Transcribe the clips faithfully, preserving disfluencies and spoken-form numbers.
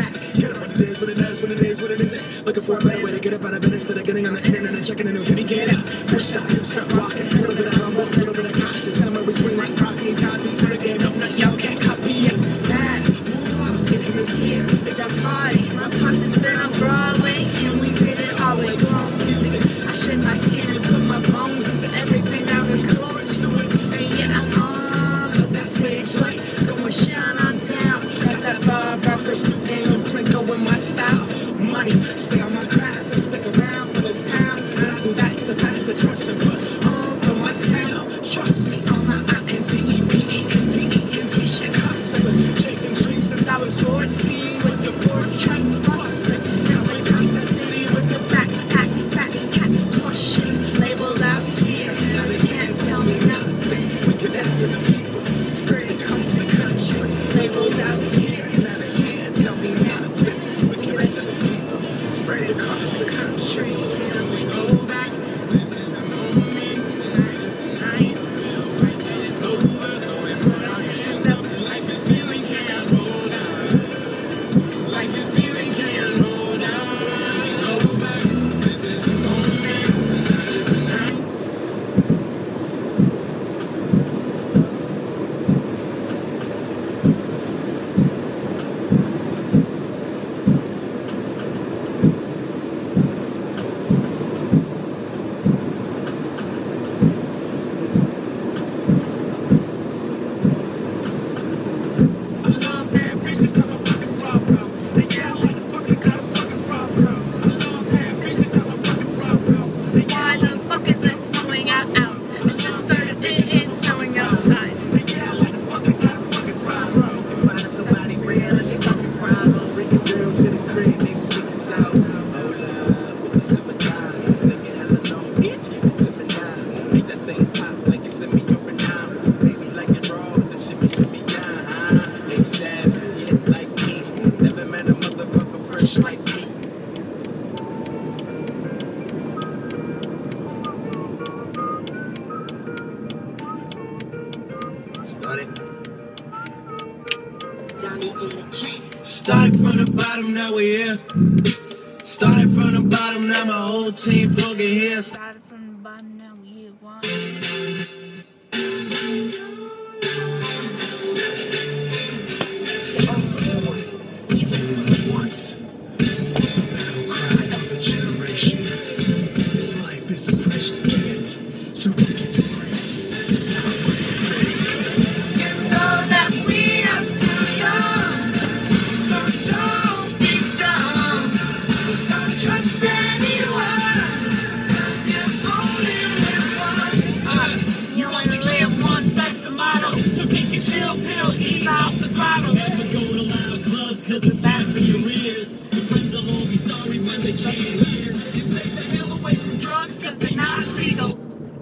Get up what it is, what it is, what it is, what it isn't. Looking for a better way to get up out of bed instead of getting on the internet and checking a new hit. Get up, fresh up, hip start rocking. A little bit of humble, a little bit of cautious. Somewhere between like Rocky and Cosby. Sort of game, no, no, y'all can't copy it. Mad, moonwalking in this year is our party. My concert's been on Broadway and we did it all way long music. I shed my skin and put my bones into everything I record to it. And yeah, I'm on the best stage light. Going shine on down. Got that bar rocker suit and Plinko in my style. Money, stay on my craft and stick around for those pounds. And I do that to pass the torch and put on for my town. Trust me, on my I N D E P E N D E N T shit hustling. Chasing dreams since I was fourteen with the four track busting. Now it comes to city with the back, pack, back, cat pushing. Labels out here, now they can't tell me nothing. We give that to the people, spread it across the country. Labels out here, now they can't tell me nothing. We give that to the people, spread it across the country. Can we go back? This is the moment, tonight is the night. We'll fight till it's over, so we put our hands up like the ceiling can't hold us. Like the ceiling can't hold us. Go back, this is the moment, tonight is the night. Why the fuck is it snowing out out? It just started it, it's snowing outside. Finding somebody real is a fucking problem. Bringing girls to the crib, nigga, kick us out. Hold up, with the summertime. Take it hella long, bitch, give it to me now. Make that thing pop like it's a me over now. Baby, like it raw with the shimmy, shimmy down. Huh? Ain't sad, get like me. Never met a motherfucker fresh like me. Started. Started from the bottom, now we here. Started from the bottom, now my whole team fucking here. Started from the bottom, now we here. One. Once. It's a battle cry of a generation. This life is a precious gift, so take it to crazy. It's not worth the risk. You know that we are still young, so don't be dumb. Don't trust anyone, 'cause you only live once. You only live once, that's the motto. So take a chill pill, ease off the throttle. Never go to loud clubs, cause it's bad for your ears. Your friends will all be sorry when they can't hear. You stay the hell away from drugs, 'cause they're not legal.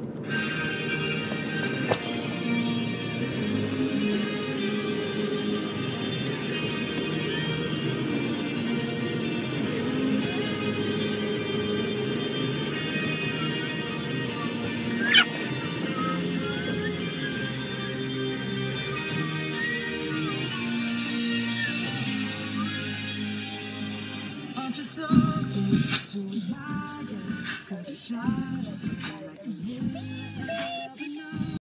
Aren't you something to admire? 'Cause you shine at somebody like me.